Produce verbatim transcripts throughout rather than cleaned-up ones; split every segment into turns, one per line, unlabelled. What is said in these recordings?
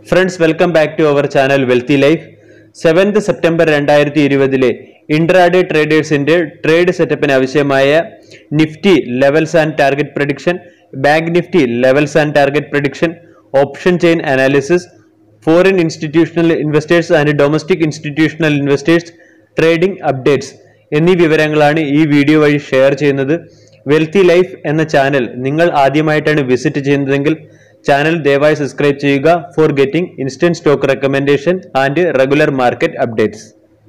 Friends, welcome back to our channel Wealthy Life. seventh September twenty twenty intraday traders in trade setup in Avishemaya Nifty levels and target prediction, Bank Nifty levels and target prediction, option chain analysis, foreign institutional investors and domestic institutional investors trading updates. എന്നീ വിവരങ്ങളാണ് ഈ video വഴി share ചെയ്യുന്നത്. Wealthy life എന്ന channel നിങ്ങൾ ആദ്യമായിട്ടാണ് visit ചെയ്യുന്നതെങ്കിൽ channel ദയവായി സബ്സ്ക്രൈബ് ചെയ്യുക for getting instant stock recommendation and regular market updates.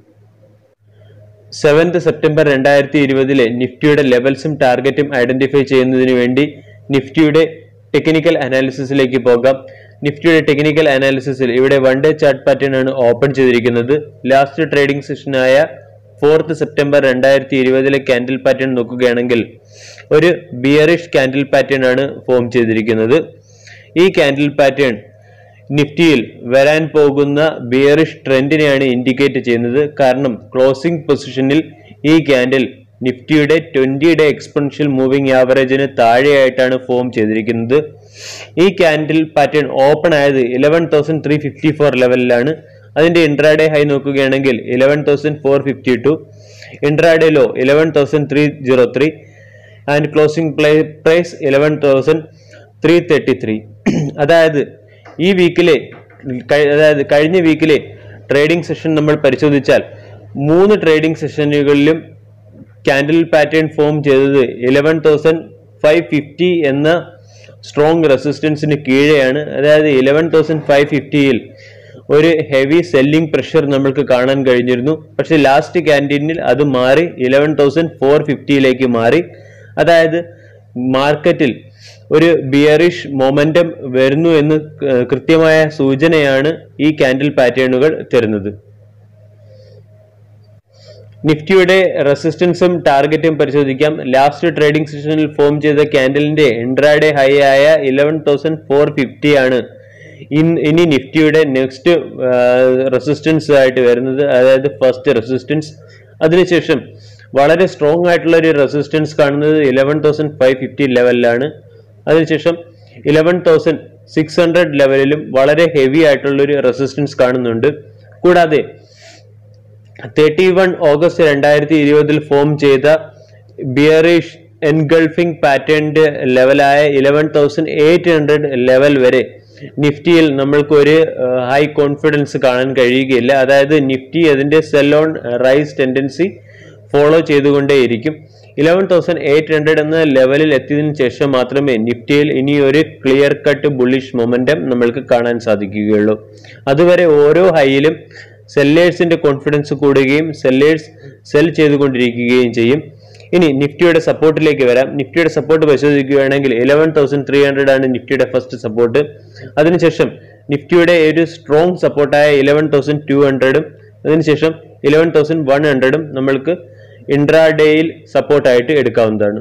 Seventh September രണ്ടായിരത്തി ഇരുപതിലെ നിഫ്റ്റിയുടെ ലെവൽസും ടാർഗറ്റും ഐഡന്റിഫൈ ചെയ്യുന്നതിന് വേണ്ടി നിഫ്റ്റിയുടെ ടെക്നിക്കൽ അനാലിസിസിലേക്ക് പോകാം. നിഫ്റ്റിയുടെ ടെക്നിക്കൽ അനാലിസിസിൽ ഇവിടെ വൺ ഡേ ചാർട്ട് പാറ്റേൺ ആണ് ഓപ്പൺ ചെയ്തിരിക്കുന്നത്. ലാസ്റ്റ് ട്രേഡിംഗ് സെഷനായ ഫോർത്ത് സെപ്റ്റംബർ രണ്ടായിരത്തി ഇരുപതിലെ ക്യാൻഡിൽ പാറ്റേൺ നോക്കുകയാണെങ്കിൽ ഒരു ബിയറിഷ് ക്യാൻഡിൽ പാറ്റേൺ ആണ് ഫോം ചെയ്തിരിക്കുന്നത്. ഈ ക്യാൻഡിൽ പാറ്റേൺ നിഫ്റ്റിയിൽ വരാൻ പോകുന്ന ബിയറിഷ് ട്രെൻഡിനെയാണ് ഇൻഡിക്കേറ്റ് ചെയ്യുന്നത്. കാരണം ക്ലോസിംഗ് പൊസിഷനിൽ ഈ ക്യാൻഡിൽ നിഫ്റ്റിയുടെ ട്വന്റി ഡേ എക്സ്പൊണൻഷ്യൽ മൂവിംഗ് ആവറേജിന് താഴെയായിട്ടാണ് ഫോം ചെയ്തിരിക്കുന്നത്. ഈ ക്യാൻഡിൽ പാറ്റേൺ ഓപ്പൺ ആയത് eleven thousand three fifty four ലെവലിലാണ്. അതിന്റെ ഇൻട്രാഡേ ഹൈ നോക്കുകയാണെങ്കിൽ eleven thousand four fifty two, intraday low eleven thousand three zero three and closing price eleven thousand three thirty three. അതായത് ഈ വീക്കിലെ അതായത് കഴിഞ്ഞ വീക്കിലെ ട്രേഡിംഗ് സെഷൻ നമ്മൾ പരിശോധിച്ചാൽ മൂന്ന് ട്രേഡിംഗ് സെഷനുകളിലും ക്യാൻഡിൽ പാറ്റേൺ ഫോം ചെയ്തത് ഇലവൻ തൗസൻഡ് ഫൈവ് ഫിഫ്റ്റി എന്ന സ്ട്രോങ് റെസിസ്റ്റൻസിന് കീഴെയാണ്. അതായത് ഇലവൻ തൗസൻഡ് ഫൈവ് ഫിഫ്റ്റിയിൽ ഒരു ഹെവി സെല്ലിംഗ് പ്രഷർ നമ്മൾക്ക് കാണാൻ കഴിഞ്ഞിരുന്നു. പക്ഷെ ലാസ്റ്റ് ക്യാൻഡിനിൽ അത് മാറി ഇലവൻ തൗസൻഡ് ഫോർ ഫിഫ്റ്റിയിലേക്ക് മാറി. അതായത് മാർക്കറ്റിൽ ഒരു ബിയറിഷ് മൊമെന്റം വരുന്നു എന്ന് കൃത്യമായ സൂചനയാണ് ഈ ക്യാൻഡിൽ പാറ്റേണുകൾ തരുന്നത്. നിഫ്റ്റിയുടെ റെസിസ്റ്റൻസും ടാർഗറ്റും പരിശോധിക്കാം. ലാസ്റ്റ് ട്രേഡിംഗ് സെഷനിൽ ഫോം ചെയ്ത ക്യാൻഡിലിന്റെ ഇൻട്രാഡേ ഹൈ ആയ ഇലവൻ തൗസൻഡ് ഫോർ ഫിഫ്റ്റി ആണ് ഇനി നിഫ്റ്റിയുടെ നെക്സ്റ്റ് റെസിസ്റ്റൻസ് ആയിട്ട് വരുന്നത്. അതായത് ഫസ്റ്റ് റെസിസ്റ്റൻസ്. അതിനുശേഷം വളരെ സ്ട്രോങ് ആയിട്ടുള്ള ഒരു റെസിസ്റ്റൻസ് കാണുന്നത് ഇലവൻ തൗസൻഡ് ഫൈവ് ഫിഫ്റ്റി ലെവലിലാണ്. അതിനുശേഷം ഇലവൻ തൗസൻഡ് സിക്സ് ഹൺഡ്രഡ് ലെവലിലും വളരെ ഹെവി ആയിട്ടുള്ള ഒരു റെസിസ്റ്റൻസ് കാണുന്നുണ്ട്. കൂടാതെ തേർട്ടി വൺ ഓഗസ്റ്റ് രണ്ടായിരത്തി ഇരുപതിൽ ഫോം ചെയ്ത ബിയറിഷ് എൻഗൾഫിംഗ് പാറ്റേണിന്റെ ലെവലായ eleven thousand eight hundred level വരെ നിഫ്റ്റിയിൽ നമ്മൾക്ക് ഒരു ഹൈ കോൺഫിഡൻസ് കാണാൻ കഴിയുകയില്ല. അതായത് നിഫ്റ്റി അതിന്റെ sell on rise tendency follow ചെയ്തുകൊണ്ടേയിരിക്കും. ഇലവൻ തൗസൻഡ് എയ്റ്റ് ഹൺഡ്രഡ് എന്ന ലെവലിൽ എത്തിയതിനു ശേഷം മാത്രമേ നിഫ്റ്റിയിൽ ഇനി ഒരു ക്ലിയർ കട്ട് ബുള്ളിഷ് മൊമെന്റം നമ്മൾക്ക് കാണാൻ സാധിക്കുകയുള്ളൂ. അതുവരെ ഓരോ ഹൈയിലും സെല്ലേഴ്സിന്റെ കോൺഫിഡൻസ് കൂടുകയും സെല്ലേഴ്സ് സെൽ ചെയ്തുകൊണ്ടിരിക്കുകയും ചെയ്യും. ഇനി നിഫ്റ്റിയുടെ സപ്പോർട്ടിലേക്ക് വരാം. നിഫ്റ്റിയുടെ സപ്പോർട്ട് പരിശോധിക്കുകയാണെങ്കിൽ ഇലവൻ തൗസൻഡ് ത്രീ ഹൺഡ്രഡ് ആണ് നിഫ്റ്റിയുടെ ഫസ്റ്റ് സപ്പോർട്ട്. അതിനുശേഷം നിഫ്റ്റിയുടെ ഒരു സ്ട്രോങ് സപ്പോർട്ടായ ഇലവൻ തൗസൻഡ് ടു ഹൺഡ്രഡും അതിനുശേഷം ഇലവൻ തൗസൻഡ് വൺ ഹൺഡ്രഡും നമ്മൾക്ക് ഇൻട്രാഡേയിൽ സപ്പോർട്ടായിട്ട് എടുക്കാവുന്നതാണ്.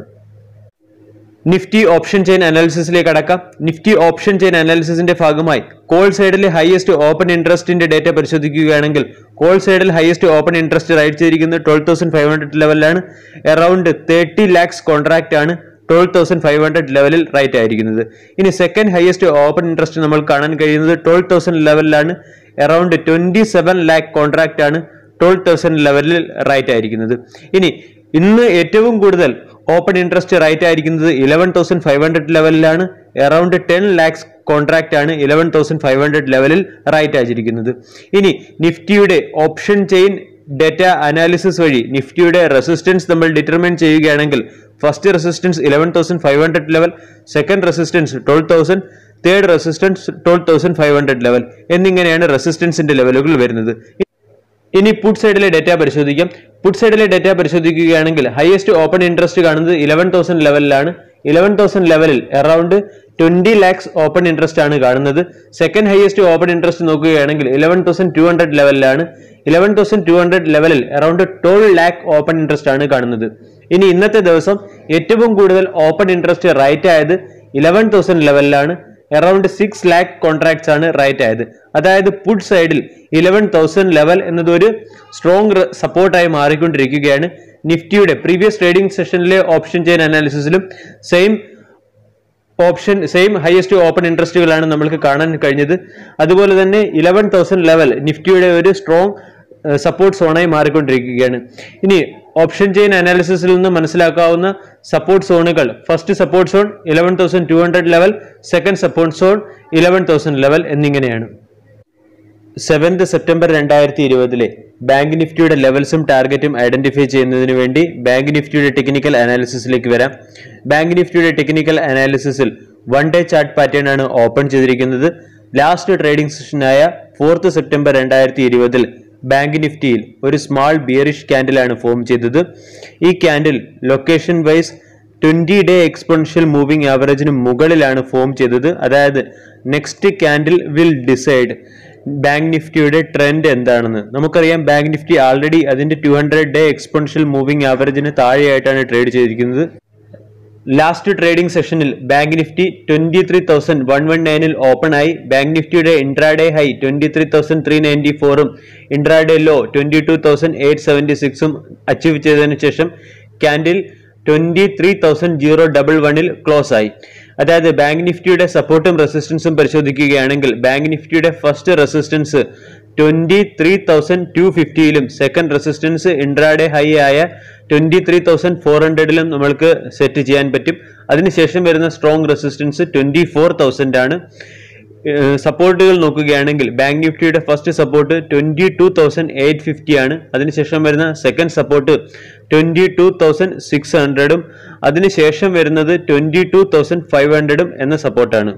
നിഫ്റ്റി ഓപ്ഷൻ ചെയിൻ അനാലിസിസിലേക്ക് അടക്കാം. നിഫ്റ്റി ഓപ്ഷൻ ചെയിൻ അനാലിസിസിന്റെ ഭാഗമായി കോൾ സൈഡിലെ ഹയസ്റ്റ് ഓപ്പൺ ഇൻട്രസ്റ്റിന്റെ ഡേറ്റ പരിശോധിക്കുകയാണെങ്കിൽ കോൾ സൈഡിൽ ഹയസ്റ്റ് ഓപ്പൺ ഇൻട്രസ്റ്റ് റൈറ്റ് ചെയ്തിരിക്കുന്നത് ട്വൽവ് തൗസൻഡ് ഫൈവ് ഹൺഡ്രഡ് ലെവലിലാണ്. അറൌണ്ട് തേർട്ടി ലാക്സ് കോൺട്രാക്ട് ആണ് ട്വൽവ് തൗസൻഡ് ഫൈവ് ഹൺഡ്രഡ് ലെവലിൽ റൈറ്റ് ആയിരിക്കുന്നത്. ഇനി സെക്കൻഡ് ഹയസ്റ്റ് ഓപ്പൺ ഇൻട്രസ്റ്റ് നമ്മൾ കാണാൻ കഴിയുന്നത് ട്വൽവ് തൗസൻഡ് ലെവലിലാണ്. Around twenty seven lakh contract ആണ് ട്വൽവ് തൗസൻഡ് ലെവലിൽ റൈറ്റ് ആയിരിക്കുന്നത്. ഇനി ഇന്ന് ഏറ്റവും കൂടുതൽ ഓപ്പൺ ഇൻട്രസ്റ്റ് റൈറ്റ് ആയിരിക്കുന്നത് ഇലവൻ തൗസൻഡ് ഫൈവ് ഹൺഡ്രഡ് ലെവലിലാണ്. അറൌണ്ട് ടെൻ ലാക്സ് കോൺട്രാക്ട് ആണ് ഇലവൻ തൗസൻഡ് ഫൈവ് ഹൺഡ്രഡ് ലെവലിൽ റൈറ്റ് ആയിരിക്കുന്നത്. ഇനി നിഫ്റ്റിയുടെ ഓപ്ഷൻ ചെയിൻ ഡേറ്റ അനാലിസിസ് വഴി നിഫ്റ്റിയുടെ റെസിസ്റ്റൻസ് നമ്മൾ ഡിറ്റർമിൻ ചെയ്യുകയാണെങ്കിൽ first resistance eleven thousand five hundred level, second resistance twelve thousand, third resistance twelve thousand five hundred level എന്നിങ്ങനെയാണ് റെസിസ്റ്റൻസിന്റെ ലെവലുകൾ വരുന്നത്. ഇനി പുട്ട് സൈഡിലെ ഡേറ്റ പരിശോധിക്കാം. പുട്ട് സൈഡിലെ ഡേറ്റ പരിശോധിക്കുകയാണെങ്കിൽ ഹയസ്റ്റ് ഓപ്പൺ ഇൻട്രസ്റ്റ് കാണുന്നത് ഇലവൻ തൗസൻഡ് ലെവലിലാണ്. ഇലവൻ തൗസൻഡ് ലെവലിൽ around twenty lakhs open interest ആണ് കാണുന്നത്. സെക്കൻഡ് ഹയസ്റ്റ് ഓപ്പൺ ഇൻട്രസ്റ്റ് നോക്കുകയാണെങ്കിൽ ഇലവൻ തൗസൻഡ് ടു ഹൺഡ്രഡ് ലെവലിലാണ്. ഇലവൻ തൗസൻഡ് ടു ഹൺഡ്രഡ് ലെവലിൽ around twelve lakh open interest ആണ് കാണുന്നത്. ഇനി ഇന്നത്തെ ദിവസം ഏറ്റവും കൂടുതൽ ഓപ്പൺ ഇൻട്രസ്റ്റ് റൈറ്റ് ആയത് ഇലവൻ തൗസൻഡ് ലെവലിലാണ്. അറൌണ്ട് സിക്സ് ലാക്ക് കോൺട്രാക്ട്സ് ആണ് റൈറ്റ് ആയത്. അതായത് പുട്ട് സൈഡിൽ ഇലവൻ തൗസൻഡ് ലെവൽ എന്നതൊരു സ്ട്രോങ് സപ്പോർട്ടായി മാറിക്കൊണ്ടിരിക്കുകയാണ്. നിഫ്റ്റിയുടെ പ്രീവിയസ് ട്രേഡിംഗ് സെഷനിലെ ഓപ്ഷൻ ചെയിൻ അനാലിസിസിലും same option same highest open ഇൻട്രസ്റ്റുകളാണ് നമ്മൾക്ക് കാണാൻ കഴിഞ്ഞത്. അതുപോലെ തന്നെ ഇലവൻ തൗസൻഡ് ലെവൽ നിഫ്റ്റിയുടെ ഒരു സ്ട്രോങ് സപ്പോർട്ട് സോണായി മാറിക്കൊണ്ടിരിക്കുകയാണ്. ഇനി ഓപ്ഷൻ ചെയിൻ അനാലിസിസിൽ നിന്ന് മനസ്സിലാക്കാവുന്ന സപ്പോർട്ട് സോണുകൾ: first support zone eleven thousand two hundred level, second support zone eleven thousand level എന്നിങ്ങനെയാണ്. സെവൻത് സെപ്റ്റംബർ രണ്ടായിരത്തി ഇരുപതിലെ ബാങ്ക് നിഫ്റ്റിയുടെ ലെവൽസും ടാർഗറ്റും ഐഡന്റിഫൈ ചെയ്യുന്നതിന് വേണ്ടി ബാങ്ക് നിഫ്റ്റിയുടെ ടെക്നിക്കൽ അനാലിസിസിലേക്ക് വരാം. ബാങ്ക് നിഫ്റ്റിയുടെ ടെക്നിക്കൽ അനാലിസിസിൽ വൺ ഡേ ചാർട്ട് പാറ്റേൺ ആണ് ഓപ്പൺ ചെയ്തിരിക്കുന്നത്. ലാസ്റ്റ് ട്രേഡിംഗ് സെഷനായ ഫോർത്ത് സെപ്റ്റംബർ രണ്ടായിരത്തി ഇരുപതിൽ ബാങ്ക് നിഫ്റ്റിയിൽ ഒരു സ്മാൾ ബിയറിഷ് ക്യാൻഡിലാണ് ഫോം ചെയ്തത്. ഈ candle location wise twenty day exponential moving ആവറേജിന് മുകളിലാണ് ഫോം ചെയ്തത്. അതായത് next candle will decide bank നിഫ്റ്റിയുടെ ട്രെൻഡ് എന്താണെന്ന്. നമുക്കറിയാം ബാങ്ക് നിഫ്റ്റി ആൾറെഡി അതിന്റെ two hundred day exponential moving ആവറേജിന് താഴെയായിട്ടാണ് ട്രേഡ് ചെയ്തിരിക്കുന്നത്. ലാസ്റ്റ് ട്രേഡിംഗ് സെഷനിൽ bank Nifty twenty three thousand one one നയനിൽ ഓപ്പൺ ആയി. ബാങ്ക് നിഫ്റ്റിയുടെ intraday high twenty three thousand three ninety ഫോറും intraday low twenty two thousand eight seventy സിക്സും അച്ചീവ് ചെയ്തതിനു ശേഷം candle twenty three thousand zero double വണ്ണിൽ close ആയി. അതായത് ബാങ്ക് നിഫ്റ്റിയുടെ സപ്പോർട്ടും റെസിസ്റ്റൻസും പരിശോധിക്കുകയാണെങ്കിൽ ബാങ്ക് നിഫ്റ്റിയുടെ first resistance twenty three thousand two ഫിഫ്റ്റിയിലും സെക്കൻഡ് റെസിസ്റ്റൻസ് ഇൻട്രാഡേ ഹൈ ആയ ട്വന്റി ത്രീ തൗസൻഡ് ഫോർ ഹൺഡ്രഡിലും നമ്മൾക്ക് സെറ്റ് ചെയ്യാൻ പറ്റും. അതിനുശേഷം വരുന്ന strong resistance twenty four thousand ആണ്. സപ്പോർട്ടുകൾ നോക്കുകയാണെങ്കിൽ ബാങ്ക് നിഫ്റ്റിയുടെ first support twenty two thousand eight fifty ആണ്. അതിനുശേഷം വരുന്ന second support twenty two thousand six ഹൺഡ്രഡും അതിനുശേഷം വരുന്നത് ട്വന്റി ടു തൗസൻഡ് ഫൈവ് ഹൺഡ്രഡും എന്ന സപ്പോർട്ടാണ്.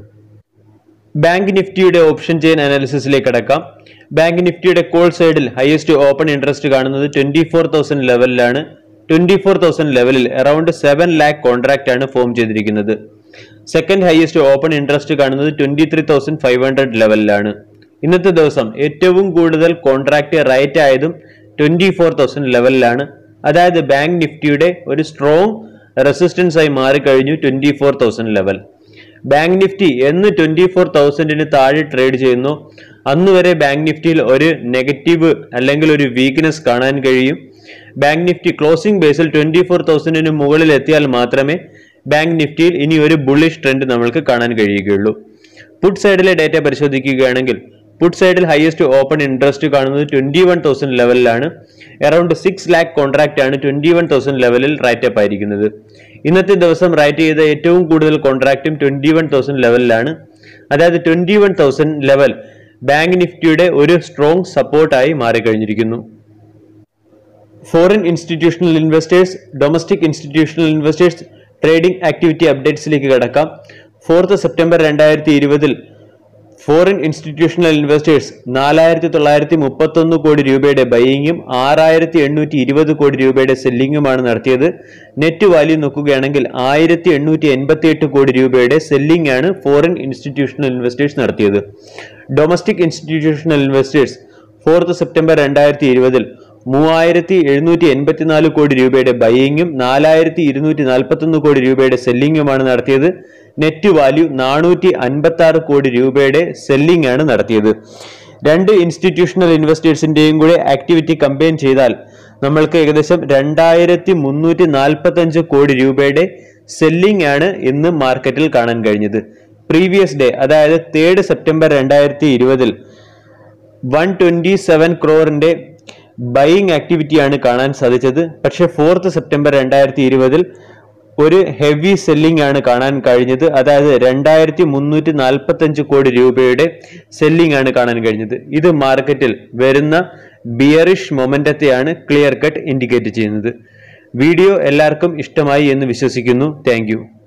ബാങ്ക് നിഫ്റ്റിയുടെ ഓപ്ഷൻ ചെയിൻ അനാലിസിസിലേക്ക് അടക്കാം. ബാങ്ക് നിഫ്റ്റിയുടെ കോൾ സൈഡിൽ ഹയസ്റ്റ് ഓപ്പൺ ഇൻട്രസ്റ്റ് കാണുന്നത് ട്വന്റി ഫോർ തൗസൻഡ് ലെവലിലാണ്. ട്വന്റി ഫോർ തൗസൻഡ് ലെവലിൽ അറൌണ്ട് സെവൻ ലാക്ക് കോൺട്രാക്ട് ആണ് ഫോം ചെയ്തിരിക്കുന്നത്. സെക്കൻഡ് ഹയസ്റ്റ് ഓപ്പൺ ഇൻട്രസ്റ്റ് കാണുന്നത് twenty three thousand five hundred ലെവലിലാണ്. ഇന്നത്തെ ദിവസം ഏറ്റവും കൂടുതൽ കോൺട്രാക്ട് റൈറ്റ് ആയതും ട്വന്റി ഫോർ തൗസൻഡ് ലെവലിലാണ്. അതായത് ബാങ്ക് നിഫ്റ്റിയുടെ ഒരു സ്ട്രോങ് റെസിസ്റ്റൻസ് ആയി മാറിക്കഴിഞ്ഞു twenty four thousand level. Bank Nifty എന്ന് ട്വന്റി ഫോർ തൗസൻഡിന് താഴെ ട്രേഡ് ചെയ്യുന്നു അന്ന് വരെ ബാങ്ക് നിഫ്റ്റിയിൽ ഒരു നെഗറ്റീവ് അല്ലെങ്കിൽ ഒരു വീക്ക്നെസ് കാണാൻ കഴിയും. ബാങ്ക് നിഫ്റ്റി ക്ലോസിംഗ് ബേസിൽ ട്വന്റി ഫോർ തൗസൻഡിന് മുകളിൽ എത്തിയാൽ മാത്രമേ ബാങ്ക് നിഫ്റ്റിയിൽ ഇനി ഒരു ബുള്ളിഷ് ട്രെൻഡ് നമ്മൾക്ക് കാണാൻ കഴിയുകയുള്ളൂ. പുട്ട് സൈഡിലെ ഡേറ്റ പരിശോധിക്കുകയാണെങ്കിൽ പുട്ട് സൈഡിൽ ഹയസ്റ്റ് ഓപ്പൺ ഇൻട്രസ്റ്റ് കാണുന്നത് ട്വന്റി വൺ തൗസൻഡ് ലെവലിലാണ്. അറൌണ്ട് സിക്സ് ലാക്ക് കോൺട്രാക്ട് ആണ് ട്വന്റി വൺ തൗസൻഡ് ലെവലിൽ റൈറ്റ് അപ്പ് ആയിരിക്കുന്നത്. ഇന്നത്തെ ദിവസം റൈറ്റ് ചെയ്ത ഏറ്റവും കൂടുതൽ കോൺട്രാക്റ്റും ട്വന്റി വൺ തൗസൻഡ് ലെവലിലാണ്. അതായത് twenty one thousand level bank നിഫ്റ്റിയുടെ ഒരു സ്ട്രോങ് സപ്പോർട്ടായി മാറിക്കഴിഞ്ഞിരിക്കുന്നു. Foreign institutional investors, domestic institutional investors trading activity അപ്ഡേറ്റ്സിലേക്ക് കടക്കാം. ഫോർത്ത് സെപ്റ്റംബർ രണ്ടായിരത്തി ഇരുപതിൽ ഫോറിൻ ഇൻസ്റ്റിറ്റ്യൂഷണൽ ഇൻവെസ്റ്റേഴ്സ് നാലായിരത്തി തൊള്ളായിരത്തി മുപ്പത്തി ഒന്ന് കോടി രൂപയുടെ ബൈയിങ്ങും ആറായിരത്തി എണ്ണൂറ്റി ഇരുപത് കോടി രൂപയുടെ സെല്ലിങ്ങുമാണ് നടത്തിയത്. നെറ്റ് വാല്യൂ നോക്കുകയാണെങ്കിൽ ആയിരത്തി എണ്ണൂറ്റി എൺപത്തി എട്ട് കോടി രൂപയുടെ സെല്ലിംഗ് ആണ് ഫോറിൻ ഇൻസ്റ്റിറ്റ്യൂഷണൽ ഇൻവെസ്റ്റേഴ്സ് നടത്തിയത്. Domestic institutional investors fourth September രണ്ടായിരത്തി ഇരുപതിൽ മൂവായിരത്തി എഴുന്നൂറ്റി എൺപത്തിനാല് കോടി രൂപയുടെ ബൈയിങ്ങും നാലായിരത്തി ഇരുന്നൂറ്റി നാൽപ്പത്തി ഒന്ന് കോടി രൂപയുടെ സെല്ലിങ്ങുമാണ് നടത്തിയത്. നെറ്റ് വാല്യൂ നാനൂറ്റി അൻപത്തി ആറ് കോടി രൂപയുടെ സെല്ലിംഗ് ആണ് നടത്തിയത്. രണ്ട് ഇൻസ്റ്റിറ്റ്യൂഷണൽ ഇൻവെസ്റ്റേഴ്സിന്റെയും കൂടെ ആക്ടിവിറ്റി കമ്പൈൻ ചെയ്താൽ നമ്മൾക്ക് ഏകദേശം രണ്ടായിരത്തി മുന്നൂറ്റി നാൽപ്പത്തി അഞ്ച് കോടി രൂപയുടെ സെല്ലിംഗ് ആണ് ഇന്ന് മാർക്കറ്റിൽ കാണാൻ കഴിഞ്ഞത്. പ്രീവിയസ് ഡേ അതായത് തേർഡ് സെപ്റ്റംബർ രണ്ടായിരത്തി ഇരുപതിൽ വൺ ട്വന്റി സെവൻ ക്രോറിന്റെ ബൈയിങ് ആക്ടിവിറ്റിയാണ് കാണാൻ സാധിച്ചത്. പക്ഷെ ഫോർത്ത് സെപ്റ്റംബർ രണ്ടായിരത്തി ഇരുപതിൽ ഒരു ഹെവി സെല്ലിംഗ് ആണ് കാണാൻ കഴിഞ്ഞത്. അതായത് രണ്ടായിരത്തി മുന്നൂറ്റി നാൽപ്പത്തി അഞ്ച് കോടി രൂപയുടെ സെല്ലിംഗ് ആണ് കാണാൻ കഴിഞ്ഞത്. ഇത് മാർക്കറ്റിൽ വരുന്ന ബിയറിഷ് മൊമെന്റത്തെയാണ് ക്ലിയർ കട്ട് ഇൻഡിക്കേറ്റ് ചെയ്യുന്നത്. വീഡിയോ എല്ലാവർക്കും ഇഷ്ടമായി എന്ന് വിശ്വസിക്കുന്നു. Thank U.